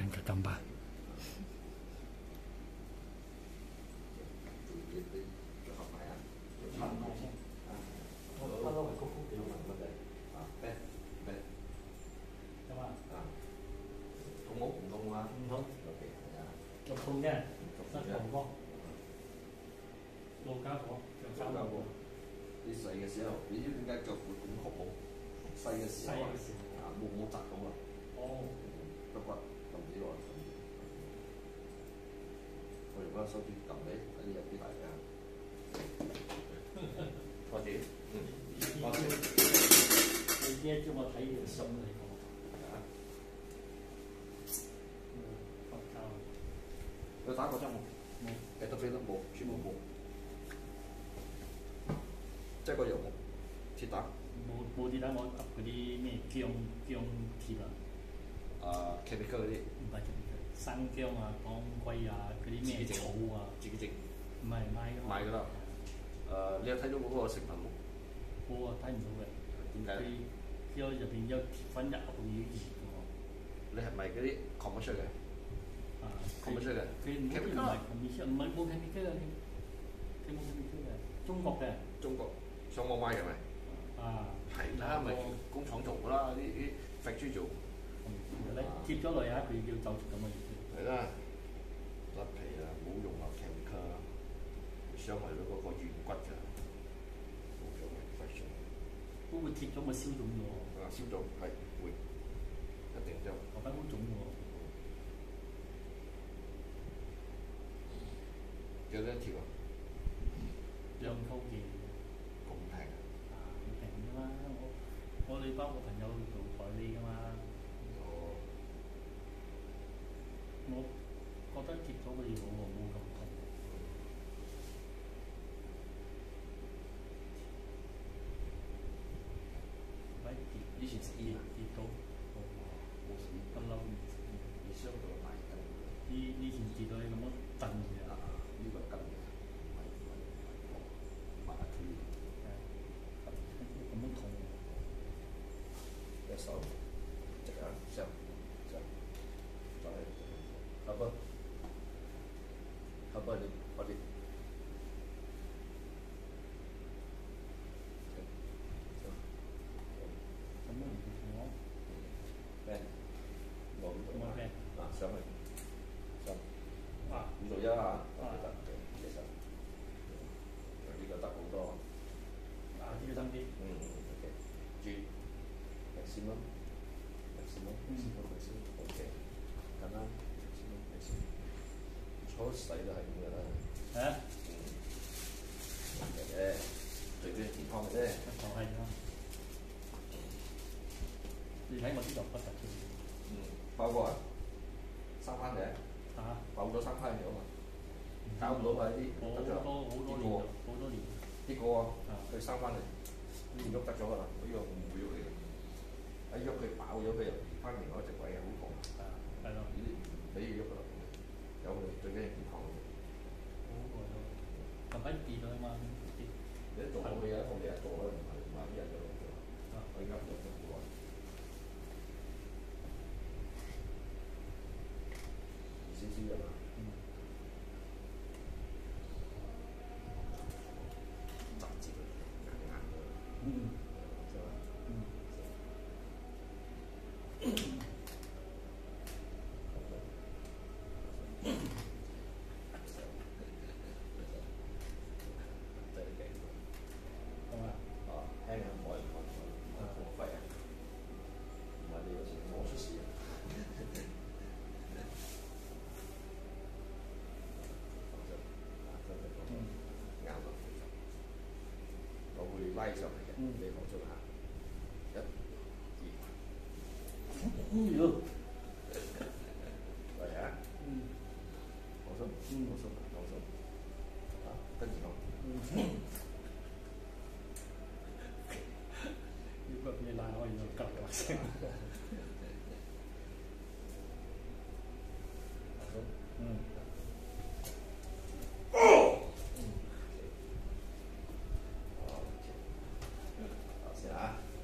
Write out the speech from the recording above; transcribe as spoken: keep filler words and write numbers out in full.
嘅金巴。 痛冇？唔痛啊？ 唔痛， OK 係啊， 肉痛啫， 痛膝頭哥、路家婆、腳三家婆。你細嘅時候，你知點解腳會咁曲冇？細嘅時候啊，啊冇冇扎到啊？ 哦， 骨骨撳幾耐？我用嗰手指撳你，睇入啲大嘅。多謝，嗯，多謝。 你呢一招我睇完心嚟講。 有打過針冇？ 冇。 誒得飛得冇，全部冇。即係個藥冇，鐵打。 冇冇鐵打，我揼嗰啲咩薑薑貼啊。 啊 chemical 嗰啲。 唔係 chemical，生薑啊、當歸啊、嗰啲咩草啊。 自己整。 唔係買㗎嘛。 買㗎啦。誒，你有睇到嗰個成分冇？ 冇啊，睇唔到嘅。 點解？ 佢佢入邊有鐵粉入到要熱㗎喎。 你係咪嗰啲 commercial 嘅？ 啊 commercial 嘅。 佢唔係唔係 commercial，唔係冇 chemical 嘅，佢冇 chemical 嘅，中國嘅。 中國上網買嘅咪？ 啊。 係啦，咪工廠做㗎啦，啲啲 factory 做。 你貼咗落去，佢要走出咁嘅嘢。 係啦，甩皮啦，冇用落 chemical 啦，傷害到嗰個軟骨㗎，冇用嘅 factory。 都會貼咗咪消腫㗎喎。 啊，消腫係會，一定就。 後邊好腫喎。 幾多條啊？ 兩溝嘅。 咁平啊？ 啊，唔平㗎嘛！我我哋包個朋友做代理㗎嘛。 哦。 我覺得貼咗嘅嘢好喎，冇咁痛。咪跌， 以前食煙啊？ 跌到。 冇食煙。 不嬲唔食煙。 你傷到大筋。 以以前跌到你咁樣震嘅。 啊，呢個筋嘅，唔係唔係唔係麻腿。 咁樣痛。 一手，直啊，上上，再後邊，後邊你我哋。 咁樣唔痛喎。 咩？冇冇咩？ 啊，上去，上。 啊。 五十一啊，得嘅，其實呢個得好多。 啊，呢個深啲。 嗯 ，OK，轉，maximum，maximum，maximum，maximum，OK，簡單，maximum，maximum，初洗都係咁嘅啦。 啊？ 嗯，嘅，最緊要健康嘅啫。 就係啦。你睇我啲肉骨突出。 嗯，爆過啊？生翻嚟啊？ 啊？ 爆咗生翻嚟啊嘛？搞唔到啊！呢啲好多好多年，好多年。 呢個啊，佢生翻嚟，唔喐得咗㗎啦，呢個唔會喐嚟嘅。一喐佢爆咗，佢又翻另外一隻位啊，好痛。 係啊，係咯。 呢啲唔俾佢喐㗎啦，有最緊要健康嘅。 好過咯，近排跌咗啊嘛，跌。 你一做好嘅嘢，我哋一做咧，唔係唔係一日就做。啊，我而家做咗好耐。少少啫嘛。嗯。雜誌硬硬嘅。嗯。係嘛？嗯。係嘛？啊，輕輕摸一摸，唔係過肺啊！唔係你有時摸出事啊！啱啦，我會拉上嚟嘅，你放鬆下。一、二。哎呦！嚟啊！嗯。放鬆，放鬆，放鬆。啊，跟住講。 如果你拉可以就急嘅聲。 放鬆。 嗯。